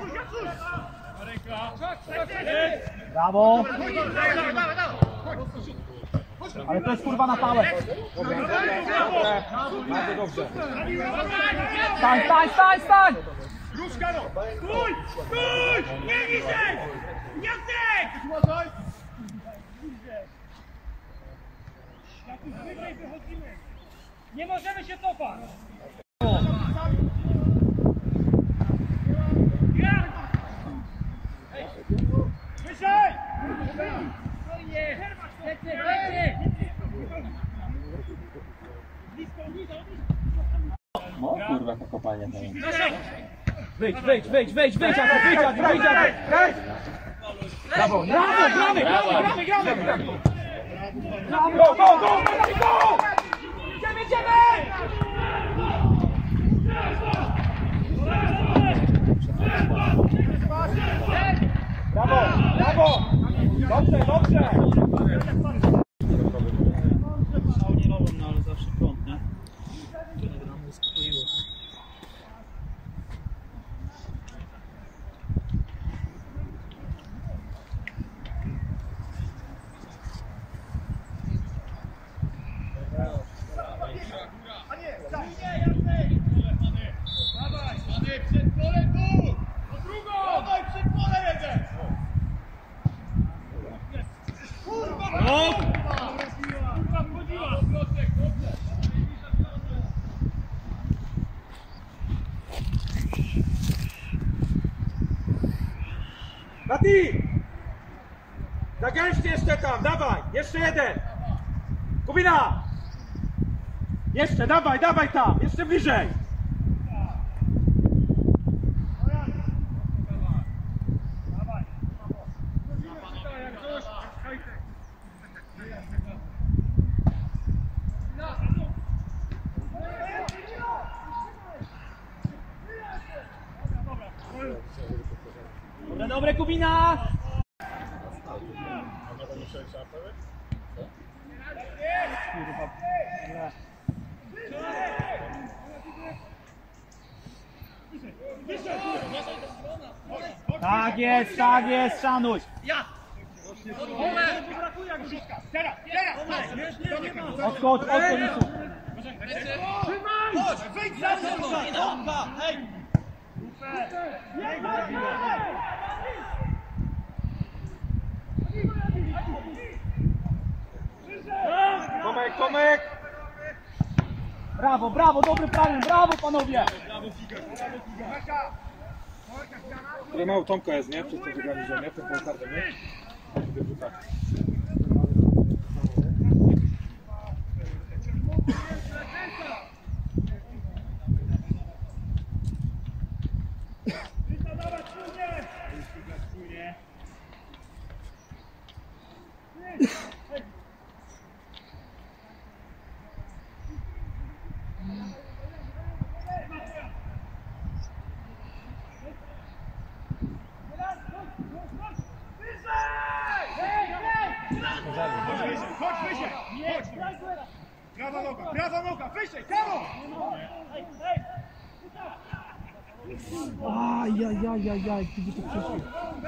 Brawo! Ale to jest kurwa na pałę. Bardzo dobrze. Stań, stań, stań, stań! Różka no! Stój! Stój! Nie niżej! Jacek! Wyżej wychodzimy! Nie możemy się cofać! Wyżej! No kurwa, to kopalnia tam. Wyjdź, wyjdź, wyjdź, wyjdź, wyjdź, Adi, wyjdź, Adi, wyjdź, Adi! Brawo, brawo, gramy, gramy, gramy, gramy! Go, go, go, go! Idziemy, idziemy! Brawo, brawo! Dobrze, dobrze! Nie robią, no ale zawsze prąd, nie? Tyle nam uspokoiło. Mati! Zagęście jeszcze tam, dawaj! Jeszcze jeden! Kubina! Jeszcze, dawaj, dawaj tam! Jeszcze bliżej! Dobre, dobre, Kubina! Tak jest, szanuj! Odskocz, odskocz, Misu! Chodź, wyjdź za mną! Hej! Tomek, Tomek! Brawo, brawo, dobry plan, brawo panowie! Ale mało Tomka jest, nie? Przez to wygrali ziemię, przez tą kartę, nie? Chodź, wyżej! Prawa noga, wyżej, kawał! Ajajajajaj, gdzie to przeszło?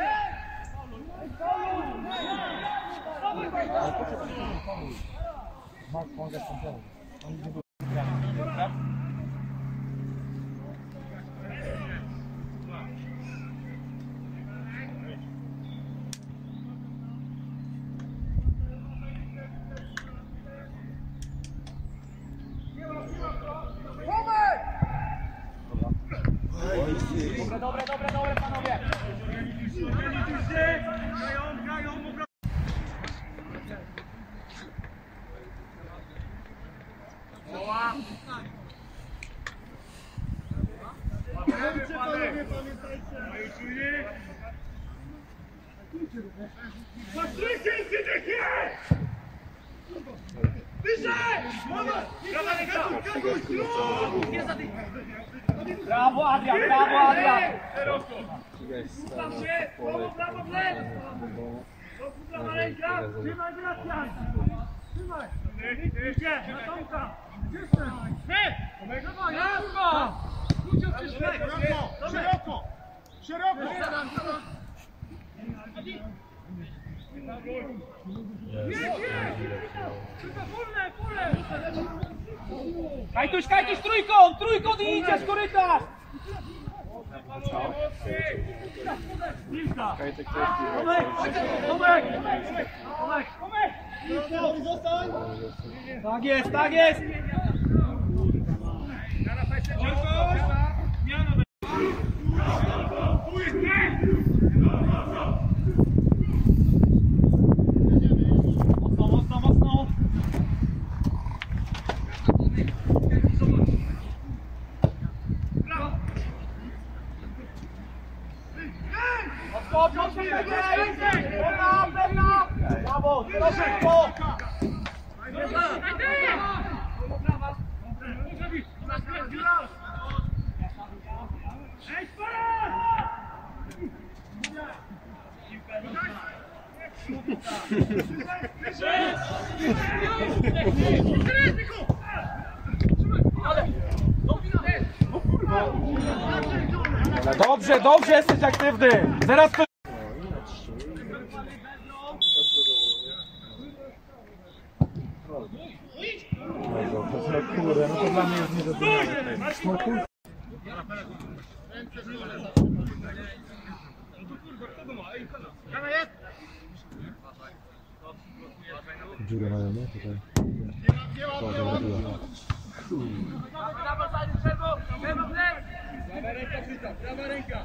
Dobre, dobre, dobre panowie! Brawo Adrian, brawo Adrian! Ustaw się! Brawo, w lewo! Prawa ręka! Trzymaj, Gracjan! Trzymaj! Idzie! Na Tomka! Szeroko! Szeroko! Szeroko! Kajtuś, trójkąt i idziesz, korytarz! Tomek! Tak jest, tak jest! Mocno! Pewna! Brawo, to szybko! Dobrze, jesteś aktywny! Zaraz to... Kurde, no to dla mnie jest niezrozumiałe. Dziurę mają, nie? Tutaj. Prawa ręka!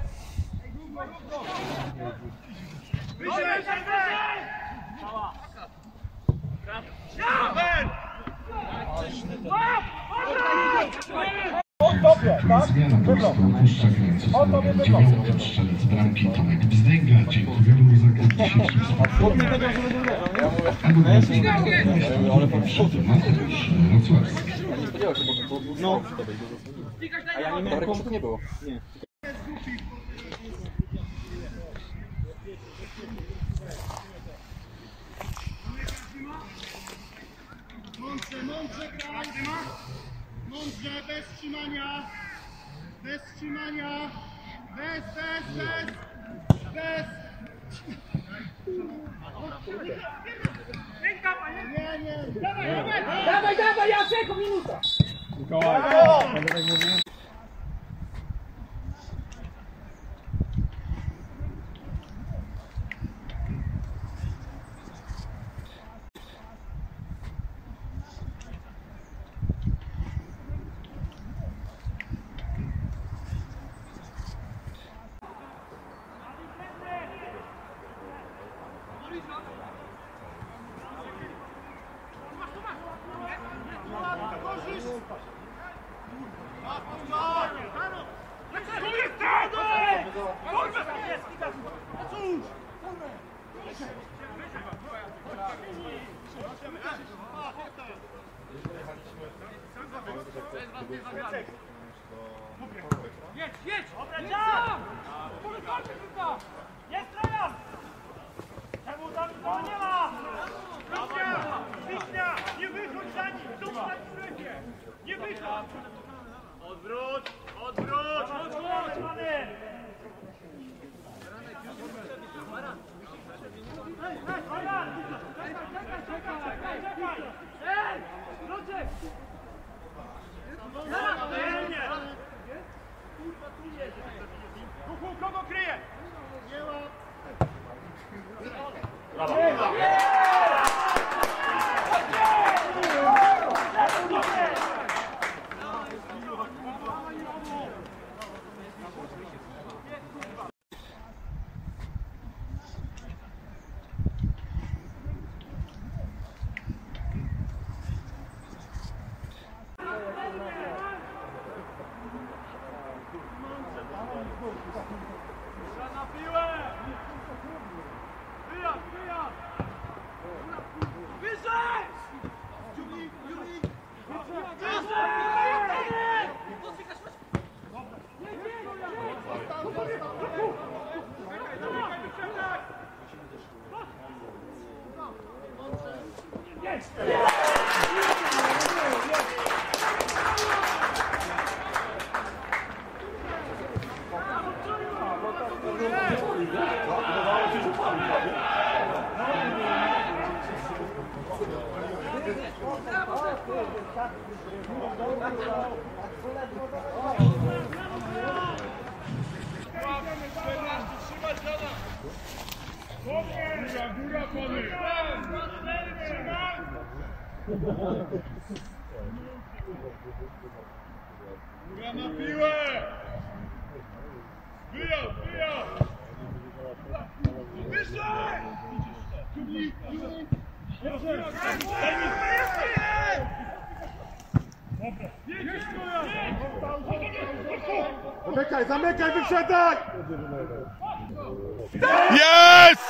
Zmiana kursu opuszcza grę zostawiając 9. strzelec bramki Tomek Bzdęga. Dziękujemy za grę dzisiejszym spotkaniu. Albo Mateusz Rocławski. No. A ja nie miałem komu, nie było. Nie. Mądrze graj! Mądrze, bez trzymania! Bez trzymania! Bez! Nie! Dawaj, Jacek, minuta! Jedź! Jest Trajan! Czemu tam nie ma? Wiśnia! Nie wychodź za nim! Tu na strefie! Nie wychodź! Odwróć! Pany! Czekaj! Ej! Roczek! Kuchu, kogo kryje? Nie łap! Na piłę! Wyjazd! Wyżej! Góra na piłę! Wyjazd, wyjazd! Wyżej! Zamykaj, zamykaj, wysiadaj! Jest!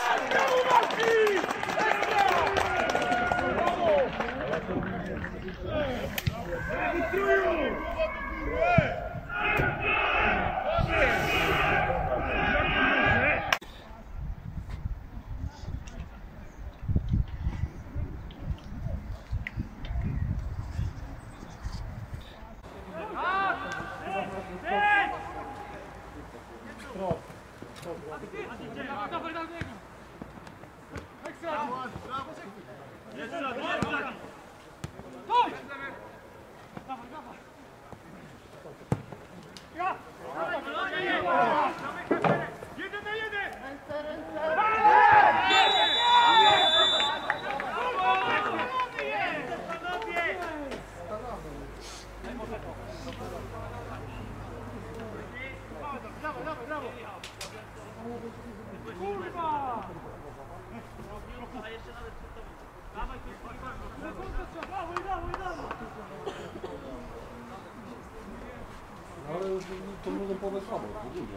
Ale to mogą podać słabo, ogólnie.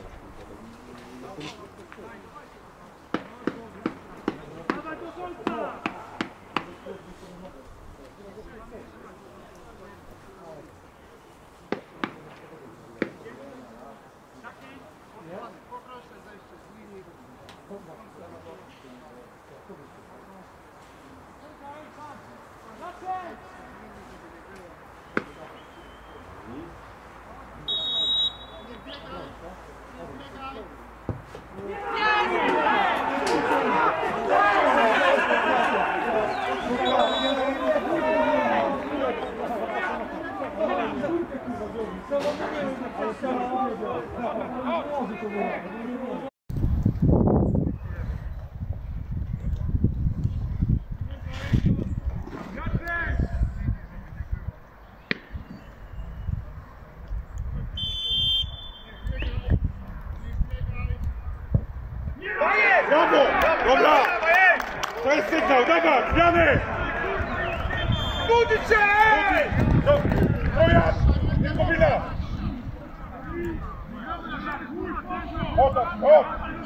Brawo! Dobra! To jest sygnał, dawaj, zmiany! Budzić się! Trojan! Kubina! Chodź, chodź!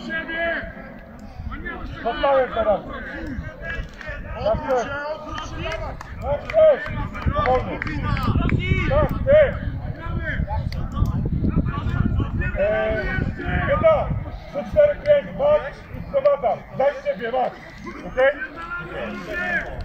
Zostałem teraz! Na wstęp! Na wstęp! Wolno! Na wstęp! Jedna! 3-4-5, Max i sprowadzam! Daj siebie, Max! Okej?